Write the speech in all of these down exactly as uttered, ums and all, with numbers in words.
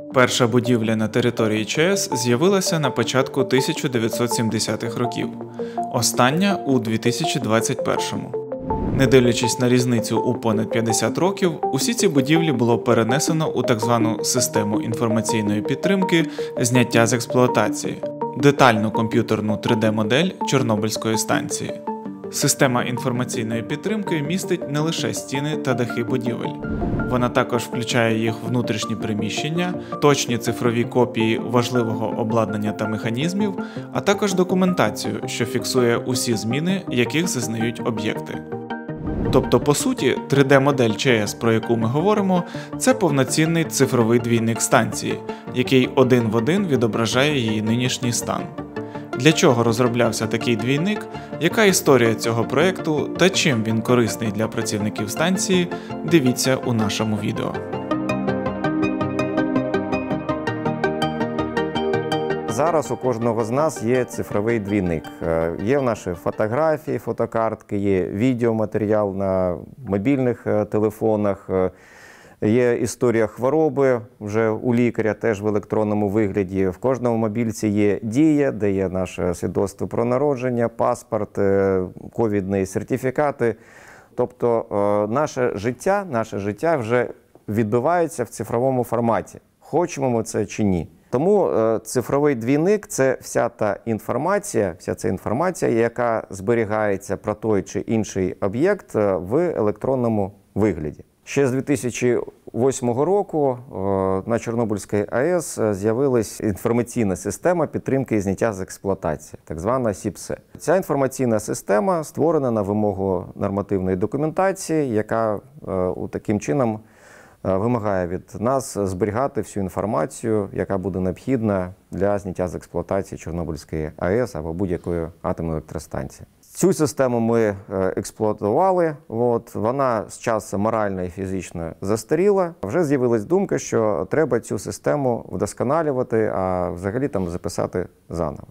Перша будівля на території ЧАЕС з'явилася на початку тисяча дев'ятсот сімдесятих років, остання – у дві тисячі двадцять першому. Не дивлячись на різницю у понад п'ятдесят років, усі ці будівлі було перенесено у так звану систему інформаційної підтримки зняття з експлуатації – детальну комп'ютерну три де-модель Чорнобильської станції. Система інформаційної підтримки містить не лише стіни та дахи будівель. Вона також включає їх внутрішні приміщення, точні цифрові копії важливого обладнання та механізмів, а також документацію, що фіксує усі зміни, яких зазнають об'єкти. Тобто, по суті, три де-модель ЧАЕС, про яку ми говоримо, це повноцінний цифровий двійник станції, який один в один відображає її нинішній стан. Для чого розроблявся такий двійник, яка історія цього проєкту та чим він корисний для працівників станції, дивіться у нашому відео. Зараз у кожного з нас є цифровий двійник. Є в наші фотографії, фотокартки, є відеоматеріал на мобільних телефонах, є історія хвороби вже у лікаря, теж в електронному вигляді. В кожному мобільці є Дія, де є наше свідоцтво про народження, паспорт, ковідні сертифікати. Тобто наше життя, наше життя вже відбувається в цифровому форматі, хочемо ми це чи ні. Тому цифровий двійник – це вся та інформація, вся ця інформація, яка зберігається про той чи інший об'єкт в електронному вигляді. Ще з дві тисячі восьмого року на Чорнобильській АЕС з'явилась інформаційна система підтримки і зняття з експлуатації, так звана СІПСЕ. Ця інформаційна система створена на вимогу нормативної документації, яка таким чином вимагає від нас зберігати всю інформацію, яка буде необхідна для зняття з експлуатації Чорнобильської АЕС або будь-якої атомної електростанції. Цю систему ми експлуатували, от, вона з часом морально і фізично застаріла. Вже з'явилась думка, що треба цю систему вдосконалювати, а взагалі там записати заново.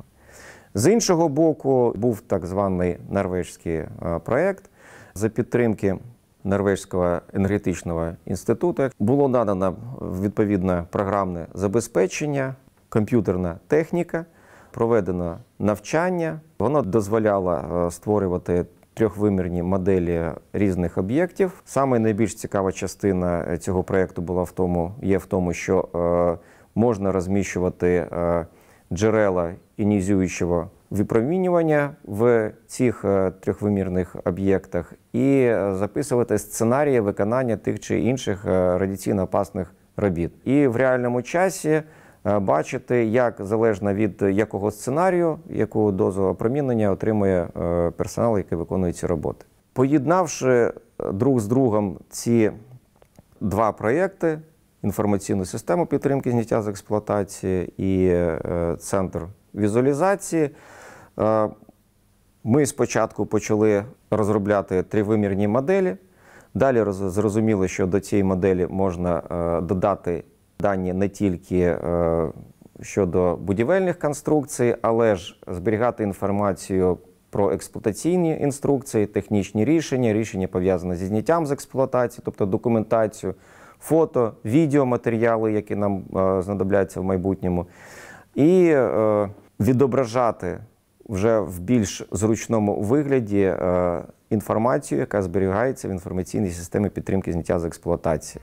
З іншого боку, був так званий норвезький проєкт за підтримки Норвезького енергетичного інституту. Було надано відповідне програмне забезпечення, комп'ютерна техніка, проведено навчання. Воно дозволяло створювати трьохвимірні моделі різних об'єктів. Саме найбільш цікава частина цього проєкту була в тому, є в тому, що е, можна розміщувати е, джерела іонізуючого випромінювання в цих е, трьохвимірних об'єктах і записувати сценарії виконання тих чи інших е, радіаційно опасних робіт. І в реальному часі бачити, як залежно від якого сценарію, яку дозу опромінення отримує персонал, який виконує ці роботи. Поєднавши друг з другом ці два проєкти, інформаційну систему підтримки зняття з експлуатації і центр візуалізації, ми спочатку почали розробляти тривимірні моделі. Далі зрозуміли, що до цієї моделі можна додати дані не тільки е, щодо будівельних конструкцій, але ж зберігати інформацію про експлуатаційні інструкції, технічні рішення, рішення пов'язані зі зняттям з експлуатації, тобто документацію, фото, відеоматеріали, які нам е, знадобляться в майбутньому, і е, відображати вже в більш зручному вигляді е, інформацію, яка зберігається в інформаційній системі підтримки зняття з експлуатації.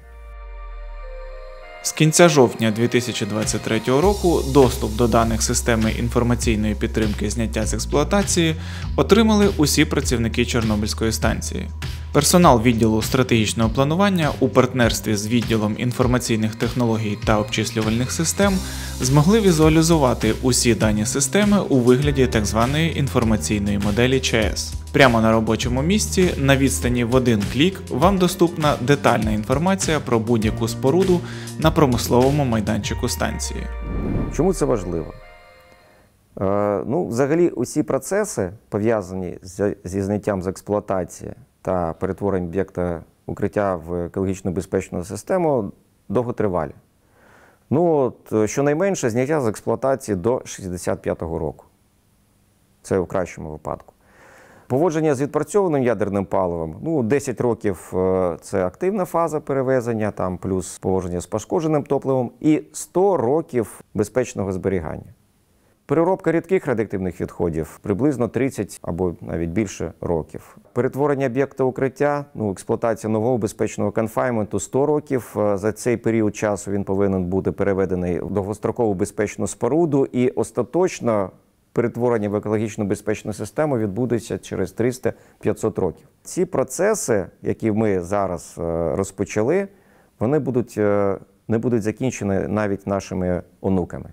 З кінця жовтня дві тисячі двадцять третього року доступ до даних системи інформаційної підтримки зняття з експлуатації отримали усі працівники Чорнобильської станції. Персонал відділу стратегічного планування у партнерстві з відділом інформаційних технологій та обчислювальних систем змогли візуалізувати усі дані системи у вигляді так званої інформаційної моделі ЧАЕС. Прямо на робочому місці, на відстані в один клік, вам доступна детальна інформація про будь-яку споруду на промисловому майданчику станції. Чому це важливо? Е, ну, взагалі, усі процеси, пов'язані зі зняттям з експлуатації та перетворенням об'єкта укриття в екологічно безпечну систему, довготривалі. Ну, от, щонайменше зняття з експлуатації до шістдесят п'ятого року. Це у кращому випадку. Поводження з відпрацьованим ядерним паливом, ну, десять років – це активна фаза перевезення, там плюс поводження з пошкодженим топливом, і сто років безпечного зберігання. Переробка рідких радіоактивних відходів – приблизно тридцять або навіть більше років. Перетворення об'єкта укриття, ну, експлуатація нового безпечного конфайнменту – сто років. За цей період часу він повинен бути переведений в довгострокову безпечну споруду, і остаточно перетворення в екологічно безпечну систему відбудеться через триста-п'ятсот років. Ці процеси, які ми зараз розпочали, вони будуть, не будуть закінчені навіть нашими онуками.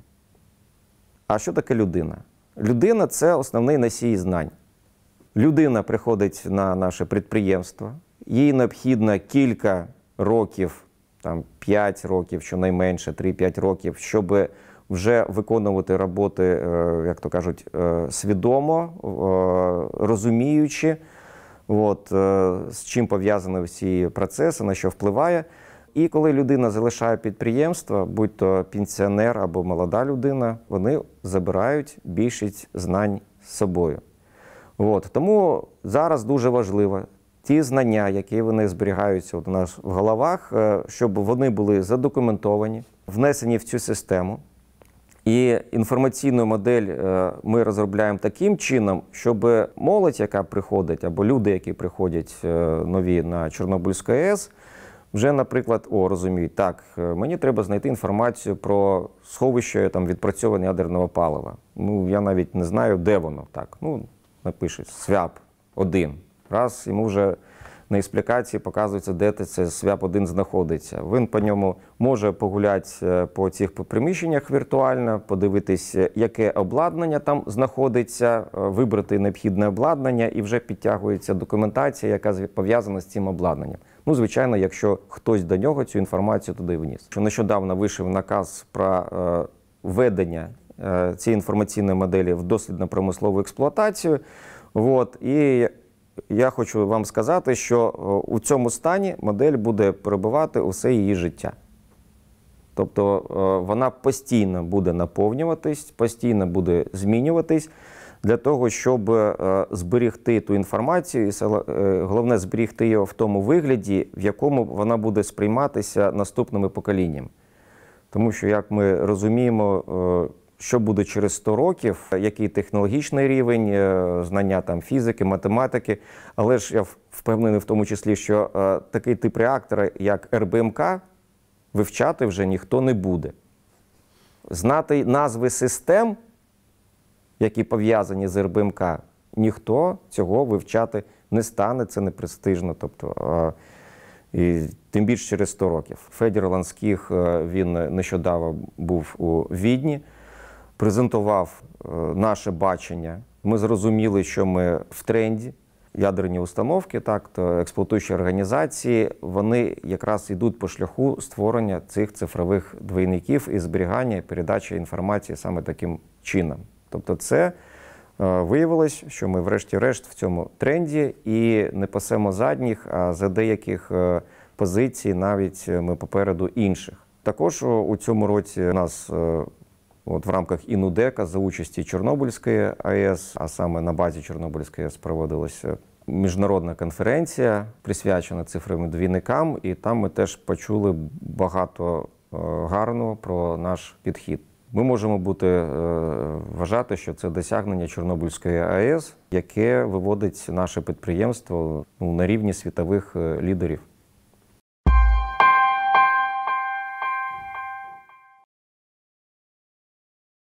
А що таке людина? Людина – це основний носій знань. Людина приходить на наше підприємство, їй необхідно кілька років, там п'ять років, щонайменше, три-п'ять років, щоб вже виконувати роботи, як то кажуть, свідомо, розуміючи, от, з чим пов'язані всі процеси, на що впливає. І коли людина залишає підприємство, будь то пенсіонер або молода людина, вони забирають більшість знань з собою. От. Тому зараз дуже важливо ті знання, які вони зберігаються у нас в головах, щоб вони були задокументовані, внесені в цю систему. І інформаційну модель ми розробляємо таким чином, щоб молодь, яка приходить, або люди, які приходять нові на Чорнобильську АЕС, вже, наприклад, о, розуміють, так, мені треба знайти інформацію про сховище там, відпрацьованого ядерного палива. Ну, я навіть не знаю, де воно. Так, ну, напишуть СВЯП один. Раз, йому вже на експлікації показується, де це СВЯП один знаходиться. Він по ньому може погуляти по цих приміщеннях віртуально, подивитись, яке обладнання там знаходиться, вибрати необхідне обладнання, і вже підтягується документація, яка пов'язана з цим обладнанням. Ну, звичайно, якщо хтось до нього цю інформацію туди вніс. Нещодавно вийшов наказ про е, введення е, цієї інформаційної моделі в дослідно-промислову експлуатацію. От, і я хочу вам сказати, що у цьому стані модель буде перебувати усе її життя. Тобто е, вона постійно буде наповнюватись, постійно буде змінюватись, для того, щоб зберегти ту інформацію, і головне зберегти її в тому вигляді, в якому вона буде сприйматися наступними поколіннями. Тому що, як ми розуміємо, що буде через сто років, який технологічний рівень, знання там фізики, математики, але ж я впевнений в тому числі, що такий тип реактора, як ер бе ем ка, вивчати вже ніхто не буде. Знати назви систем, які пов'язані з ер бе ем ка, ніхто цього вивчати не стане, це не престижно, тобто, і тим більше через сто років. Федір Ланських, він нещодавно був у Відні, презентував наше бачення. Ми зрозуміли, що ми в тренді. Ядерні установки, так, то експлуатуючі організації, вони якраз йдуть по шляху створення цих цифрових двійників і зберігання, і передачі інформації саме таким чином. Тобто це е, виявилось, що ми врешті-решт в цьому тренді і не пасемо задніх, а за деяких е, позицій навіть ми попереду інших. Також у цьому році у нас е, от в рамках ІНУДЕКа за участі Чорнобильської АЕС, а саме на базі Чорнобильської АЕС проводилася міжнародна конференція, присвячена цифровим двійникам, і там ми теж почули багато е, гарного про наш підхід. Ми можемо бути, е, вважати, що це досягнення Чорнобильської АЕС, яке виводить наше підприємство ну, на рівні світових лідерів.